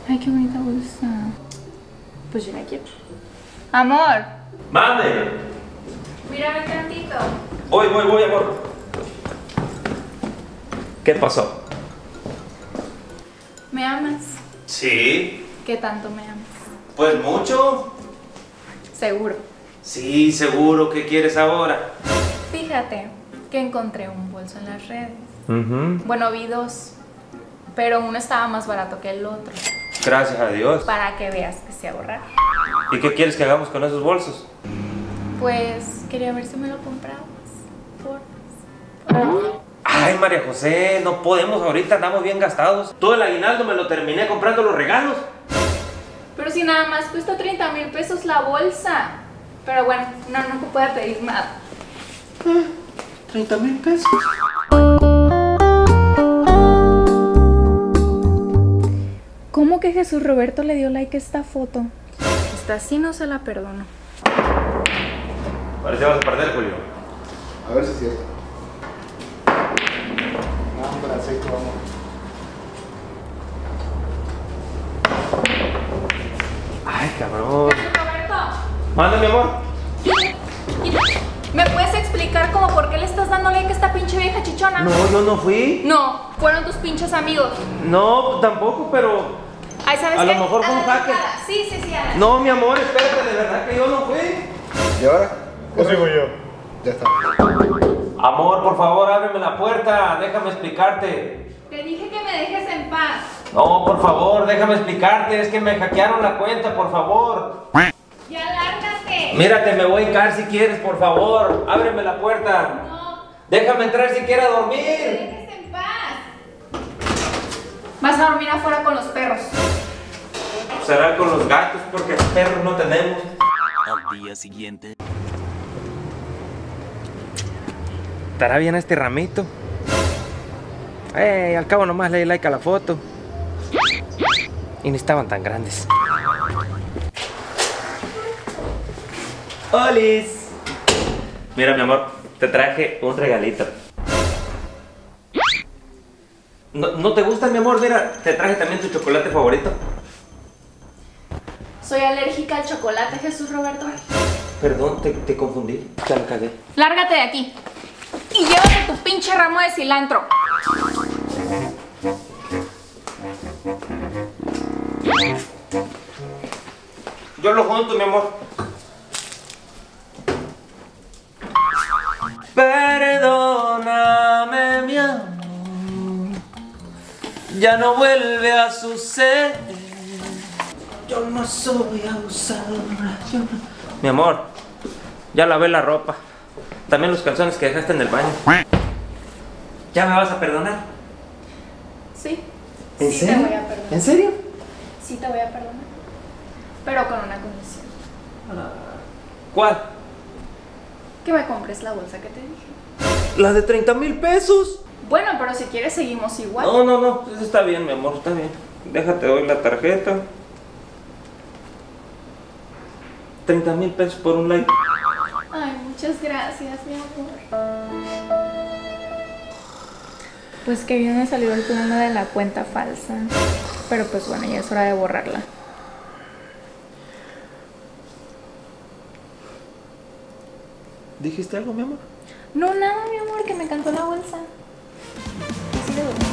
Ay, qué bonita bolsa. Pues yo la quiero. Amor. ¡Mande! Mírame tantito. Voy, amor. ¿Qué pasó? ¿Me amas? Sí. ¿Qué tanto me amas? Pues mucho. Seguro. Sí, seguro. ¿Qué quieres ahora? Fíjate que encontré un bolso en las redes. Uh-huh. Bueno, vi dos, pero uno estaba más barato que el otro. Gracias a Dios. Para que veas que sé ahorrar. ¿Y qué quieres que hagamos con esos bolsos? Pues quería ver si me lo comprabas. Por... Ay, María José, no podemos ahorita, andamos bien gastados. Todo el aguinaldo me lo terminé comprando los regalos. Pero si nada más cuesta 30,000 pesos la bolsa. Pero bueno, no te puedo pedir nada. 30,000 pesos. ¿Cómo que Jesús Roberto le dio like a esta foto? Esta sí no se la perdono. Parece que vas a perder, Julio. A ver si es cierto. No, hombre, aceite, vamos. Ay, cabrón. Jesús Roberto, Manda, mi amor. ¿me puedes explicar como por qué le estás dando like a esta pinche vieja chichona? No, yo no fui. No, fueron tus pinches amigos. No, tampoco, pero... Ay, ¿sabes A qué? lo mejor fue un hacker. Sí, Ana. No, mi amor, espérate, de verdad que yo no fui. ¿Y ahora? ¿O sigo yo? Ya está. Amor, por favor, ábreme la puerta, déjame explicarte. Te dije que me dejes en paz. No, por favor, déjame explicarte, es que me hackearon la cuenta, por favor. Ya lárgate. Mírate, me voy a hincar si quieres, por favor, ábreme la puerta. No, Déjame entrar si quiero me dormir. dejes en paz. Vas a dormir afuera con los perros. Será con los gatos porque perros no tenemos. Al día siguiente. ¿Estará bien este ramito? Al cabo nomás le di like a la foto. Y ni estaban tan grandes. ¡Olis! Mira, mi amor, te traje un regalito. ¿No te gusta, mi amor? Mira, te traje también tu chocolate favorito. Soy alérgica al chocolate, Jesús Roberto. Perdón, te confundí. Ya la cagué. Lárgate de aquí. Y llévate tu pinche ramo de cilantro. Yo lo junto, mi amor. Perdóname, mi amor. Ya no vuelve a suceder. Yo no soy abusadora. Mi amor, ya lavé la ropa. También los calzones que dejaste en el baño. ¿Ya me vas a perdonar? Sí. ¿En Sí serio? te voy a perdonar. ¿En serio? Sí te voy a perdonar. Pero con una condición. ¿Cuál? Que me compres la bolsa que te dije. La de 30,000 pesos. Bueno, pero si quieres seguimos igual. No, eso está bien, mi amor, está bien. Déjate, doy la tarjeta. 30,000 pesos por un like. Ay, muchas gracias, mi amor. Pues que bien me salió el plano de la cuenta falsa. Pero pues bueno, ya es hora de borrarla. ¿Dijiste algo, mi amor? No, nada, mi amor, que me encantó la bolsa. Y sigue durmiendo.